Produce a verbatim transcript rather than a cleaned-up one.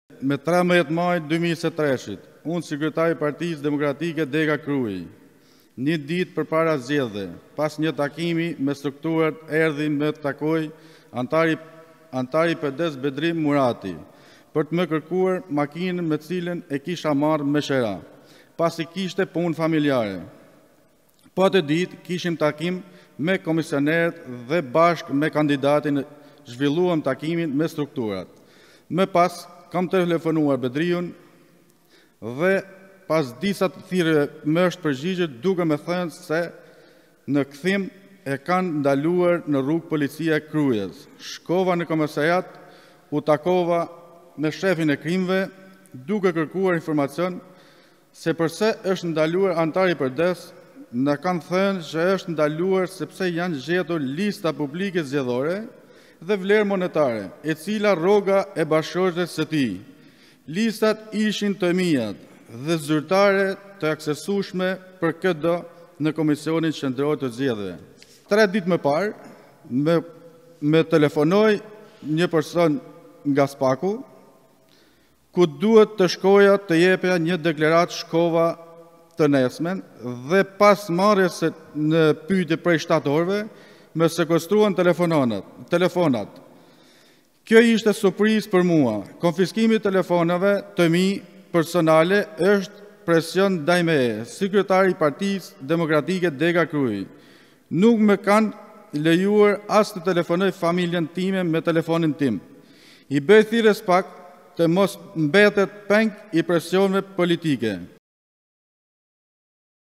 Me trembëdhjetë maj dy mijë e njëzet e tre, unë sekretari i Partisë Demokratike Dega Krui, një ditë përpara zgjedhjeve, pas një takimi me strukturat, erdhi me të takoj antari antari P D S Bedrim Murati për të më kërkuar makinën me cilën e kisha marrë me shera, pasi kishte punë familjare. Po të ditë kishim takim me komisionerët dhe bashkë me kandidatin zhvilluam takimin me strukturat. Më pas kam telefonuar Bedriun dhe pas disa të thirrjeve më është përgjigjet duke me thënë se në kthim e kanë ndaluar në rrugë policia e Krujës. Shkova në komisariat, u takova me shefin e krimve duke kërkuar informacion se përse është ndaluar antari P D S. Në kanë thënë që është ndaluar sepse janë gjetur lista publike zgjedhore dhe vlerë monetare, e cila rroga e bashkëshortes së tij. Listat ishin të mijat dhe zyrtare të aksesueshme për këtë në Komisionin Qendror të Zgjedhjeve. Tre ditë më parë, me, me telefonoi një person nga Spaku, ku duhet të shkoja të jepja një deklaratë shkova të nesmen dhe pas marrjes në pyetje prej shtatorëve, me sekuestruan telefonat. telefonat. Kjo ishte surprizë për mua. Konfiskimi i telefonave të mi personale është presion ndaj meje, sekretari i Partisë Demokratike Dega Krui. Nuk më kanë lejuar as të telefonoj familjen time me telefonin tim. I bëj thirrjes pak të mos mbetet peng i presioneve politike.